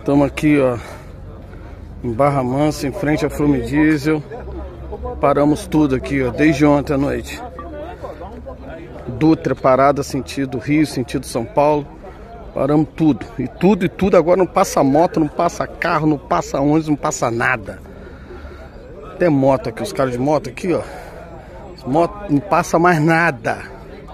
Estamos aqui, ó, em Barra Mansa, em frente à Flumidiesel. Paramos tudo aqui, ó, desde ontem à noite. Dutra parada, sentido Rio, sentido São Paulo. Paramos tudo. E tudo agora não passa moto, não passa carro, não passa ônibus, não passa nada. Até moto aqui, os caras de moto aqui, ó. Moto não passa mais nada.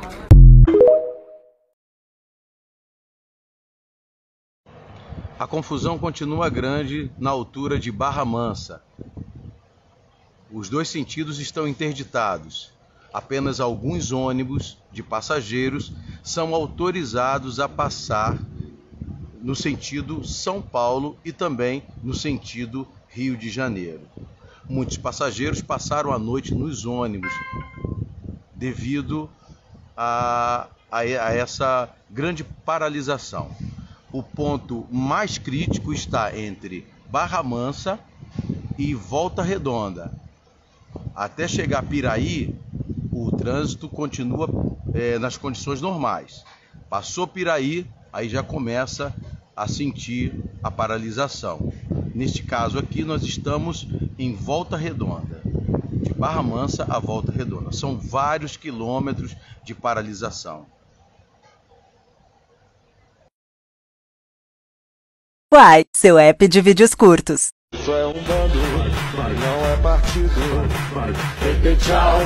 A confusão continua grande na altura de Barra Mansa. Os dois sentidos estão interditados. Apenas alguns ônibus de passageiros são autorizados a passar no sentido São Paulo e também no sentido Rio de Janeiro. Muitos passageiros passaram a noite nos ônibus devido a essa grande paralisação. O ponto mais crítico está entre Barra Mansa e Volta Redonda. Até chegar a Piraí, o trânsito continua nas condições normais. Passou Piraí, aí já começa a sentir a paralisação. Neste caso aqui, nós estamos em Volta Redonda, de Barra Mansa a Volta Redonda. São vários quilômetros de paralisação. Quai, seu app de vídeos curtos. Isso é um bando, não é partido. Tchau,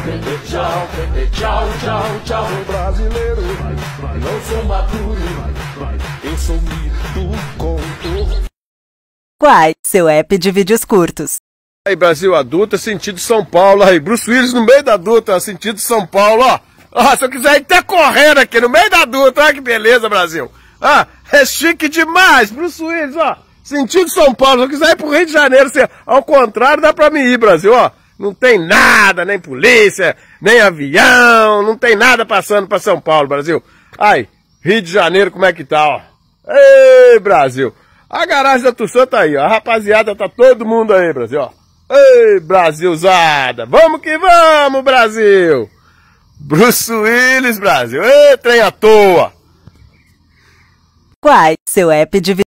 tchau. Sou brasileiro, não sou maduro. Eu sou mito, conto. Quai, seu app de vídeos curtos. Aí, Brasil adulta, sentido São Paulo. Aí, Bruce Willis no meio da adulta, sentido São Paulo, ó. Ó, se eu quiser ir até correndo aqui no meio da adulta, olha que beleza, Brasil. Ah, é chique demais, Bruce Willis, ó. Sentido São Paulo, se eu quiser ir pro Rio de Janeiro, ao contrário, dá pra mim ir, Brasil, ó. Não tem nada, nem polícia, nem avião, não tem nada passando pra São Paulo, Brasil. Ai, Rio de Janeiro, como é que tá, ó. Ei, Brasil. A garagem da Tucson tá aí, ó. A rapaziada tá todo mundo aí, Brasil, ó. Ei, Brasilzada. Vamos que vamos, Brasil. Bruce Willis, Brasil. Ei, trem à toa. Quai, seu app de